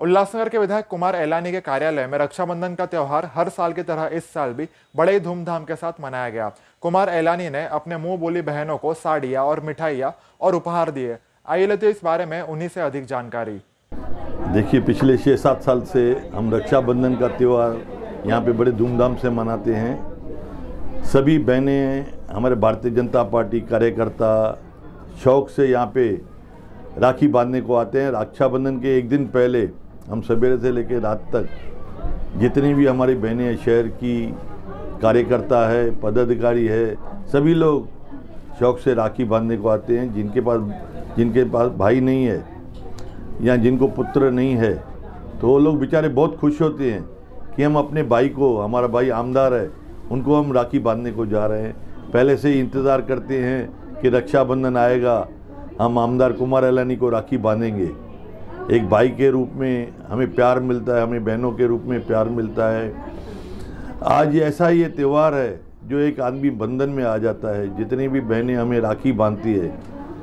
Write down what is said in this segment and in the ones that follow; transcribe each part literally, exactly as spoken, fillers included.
उल्लासनगर के विधायक कुमार एलानी के कार्यालय में रक्षाबंधन का त्यौहार हर साल की तरह इस साल भी बड़े धूमधाम के साथ मनाया गया। कुमार एलानी ने अपने मुंह बोली बहनों को साड़ियां और मिठाइयां और उपहार दिए। आइए लेते इस बारे में उन्हीं से अधिक जानकारी। देखिए, पिछले छः सात साल से हम रक्षाबंधन का त्यौहार यहाँ पे बड़े धूमधाम से मनाते हैं। सभी बहनें, हमारे भारतीय जनता पार्टी कार्यकर्ता शौक से यहाँ पे राखी बांधने को आते हैं। रक्षाबंधन के एक दिन पहले हम सवेरे से लेकर रात तक जितनी भी हमारी बहनें हैं, शहर की कार्यकर्ता है, पदाधिकारी है, सभी लोग शौक से राखी बांधने को आते हैं। जिनके पास जिनके पास भाई नहीं है या जिनको पुत्र नहीं है, तो वो लोग बेचारे बहुत खुश होते हैं कि हम अपने भाई को, हमारा भाई आमदार है, उनको हम राखी बांधने को जा रहे हैं। पहले से ही इंतज़ार करते हैं कि रक्षाबंधन आएगा, हम आमदार कुमार एलानी को राखी बांधेंगे। एक भाई के रूप में हमें प्यार मिलता है, हमें बहनों के रूप में प्यार मिलता है। आज ऐसा ये त्यौहार है जो एक आदमी बंधन में आ जाता है। जितनी भी बहनें हमें राखी बांधती है,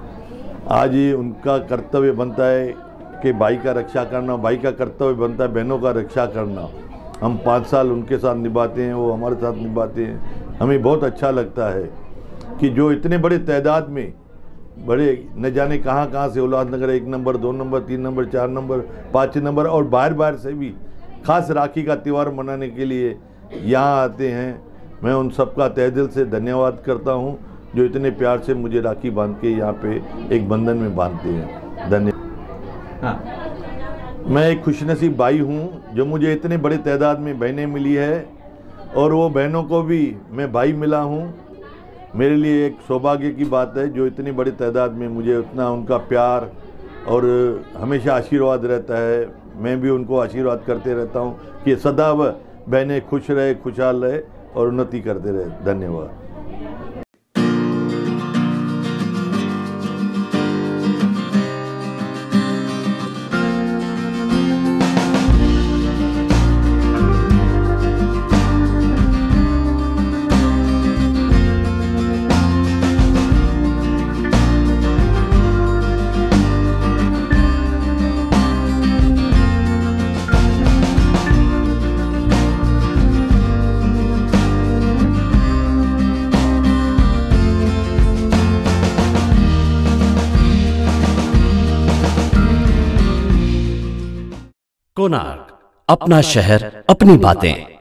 आज ये उनका कर्तव्य बनता है कि भाई का रक्षा करना, भाई का कर्तव्य बनता है बहनों का रक्षा करना। हम पाँच साल उनके साथ निभाते हैं, वो हमारे साथ निभाते हैं। हमें बहुत अच्छा लगता है कि जो इतने बड़े तादाद में, बड़े न जाने कहाँ कहाँ से, उल्लासनगर एक नंबर, दो नंबर, तीन नंबर, चार नंबर, पाँच नंबर और बाहर बाहर से भी खास राखी का त्यौहार मनाने के लिए यहाँ आते हैं। मैं उन सबका तहे दिल से धन्यवाद करता हूँ जो इतने प्यार से मुझे राखी बांध के यहाँ पे एक बंधन में बांधते हैं। धन्यवाद। हाँ। मैं एक खुशनसीब भाई हूँ जो मुझे इतने बड़े तादाद में बहनें मिली है और वो बहनों को भी मैं भाई मिला हूँ। मेरे लिए एक सौभाग्य की बात है जो इतनी बड़ी तादाद में मुझे उतना उनका प्यार और हमेशा आशीर्वाद रहता है। मैं भी उनको आशीर्वाद करते रहता हूँ कि सदा वह बहनें खुश रहे, खुशहाल रहे और उन्नति करते रहे। धन्यवाद। कोणार्क, अपना शहर, अपनी बातें।